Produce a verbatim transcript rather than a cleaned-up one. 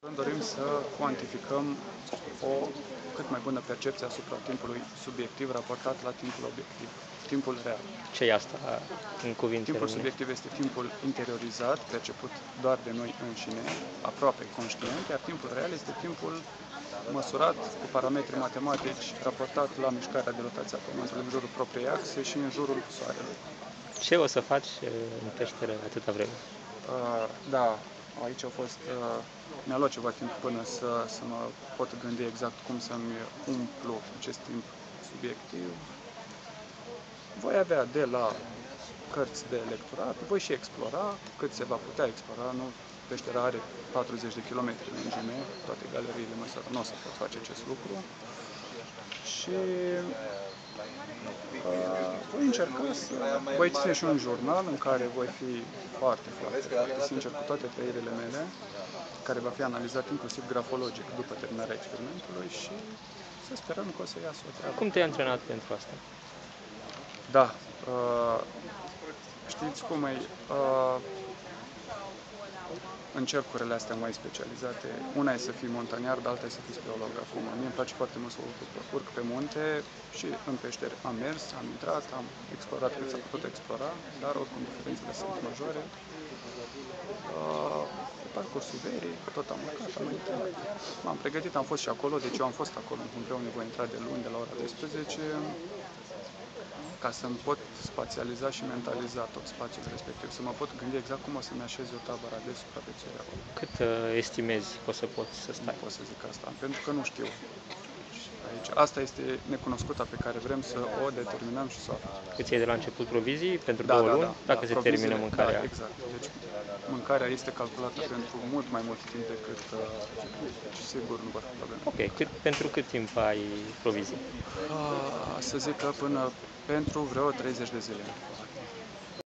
Dorim să cuantificăm o cât mai bună percepție asupra timpului subiectiv raportat la timpul obiectiv, timpul real. Ce e asta în cuvinte Timpul române? subiectiv este timpul interiorizat, perceput doar de noi înșine, aproape conștient, iar timpul real este timpul măsurat cu parametri matematici, raportat la mișcarea de rotație a Pământului în jurul propriei axe și în jurul Soarelui. Ce o să faci în peșteră atâta vreme? Uh, da, aici a fost, uh, mi-a luat ceva timp până să, să mă pot gândi exact cum să-mi umplu acest timp subiectiv. Voi avea de la cărți de lecturat, voi și explora cât se va putea explora, nu? Peștera are patruzeci de kilometri lungime, toate galeriile măsură, nu o să pot face acest lucru. Și uh, voi încerca să... Voi ține și un jurnal în care voi fi foarte, foarte, foarte sincer cu toate trăirile mele, care va fi analizat inclusiv grafologic după terminarea experimentului și să sperăm că o să iasă o treabă. Cum te-ai antrenat pentru asta? Da. Uh, știți cum e? Uh, în cercurile astea mai specializate, una e să fii montaniar, dar alta e să fii speleolog. Acum, mie îmi place foarte mult să urc pe munte și în peșteri am mers, am intrat, am explorat cât s-a putut explora, dar oricum diferențele sunt majore. Uh, pe parcursul verii, tot am urcat, am intrat, m-am pregătit, am fost și acolo, deci eu am fost acolo în Humpeu, unde voi intra de luni, de la ora douăsprezece, ca să-mi pot spațializa și mentaliza tot spațiul respectiv, să mă pot gândi exact cum o să-mi așez eu tabăra de supraviețuire acolo. Cât uh, estimezi că o să poți să stai? Nu pot să zic asta, pentru că nu știu. Aici, asta este necunoscuta pe care vrem să o determinăm și să o aflăm. Îți iei de la început provizii pentru Da, două da, luni, da, dacă da, se termină mâncarea? Da, exact. Deci mâncarea este calculată pentru mult mai mult timp decât, uh, deci sigur nu vor fi probleme. Ok, cât, pentru cât timp ai provizii? Uh, să zic că până pentru vreo treizeci de zile.